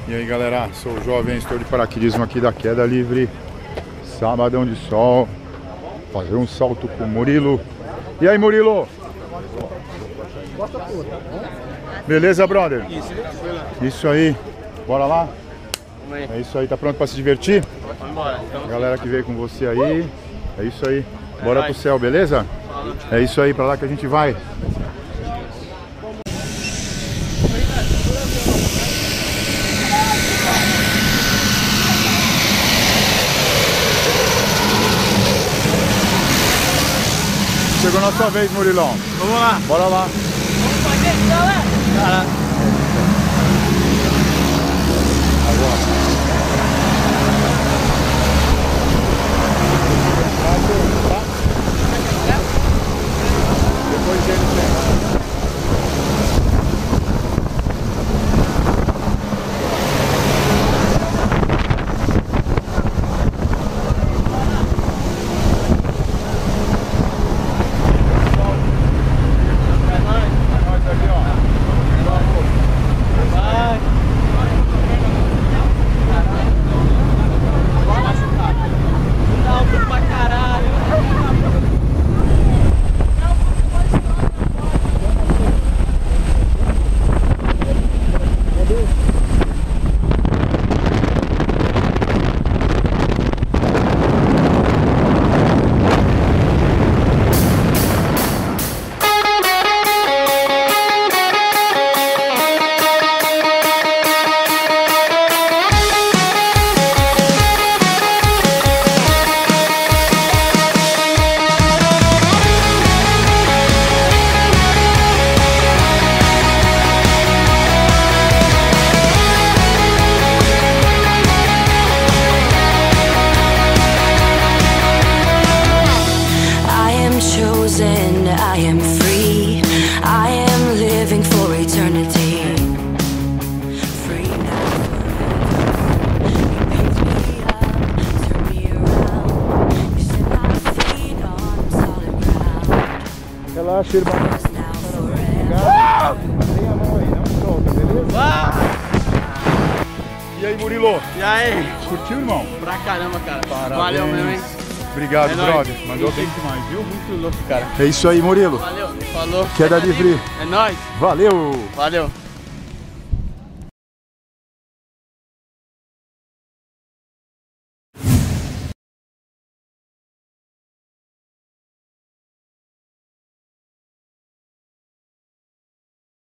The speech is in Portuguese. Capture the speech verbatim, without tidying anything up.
E aí galera, sou o jovem instrutor de paraquedismo aqui da Queda Livre. Sabadão de sol. Fazer um salto com o Murilo. E aí Murilo? Beleza, brother? Isso aí. Bora lá? É isso aí, tá pronto pra se divertir? Vamos embora. A galera que veio com você aí. É isso aí. Bora pro céu, beleza? É isso aí, pra lá que a gente vai. Chegou a nossa vez, Murilão. Vamos lá. Bora lá. Vamos fazer, galera. Cara. Agora. Depois dele tem. I am free, I am living for eternity. Free now forever. You picked me up, turned me around. You set my feet on solid ground. Relaxa, irmão. Now forever. Tem a mão aí, não solta, beleza? Ah! E aí, Murilo? E aí? Curtiu, irmão? Pra caramba, cara. Parabéns. Valeu mesmo, hein? Obrigado, É brother. nóis. Mandou bem demais, viu? Muito louco, cara. É isso aí, Murilo. Valeu. Falou. Queda livre. É nóis. Valeu! Valeu.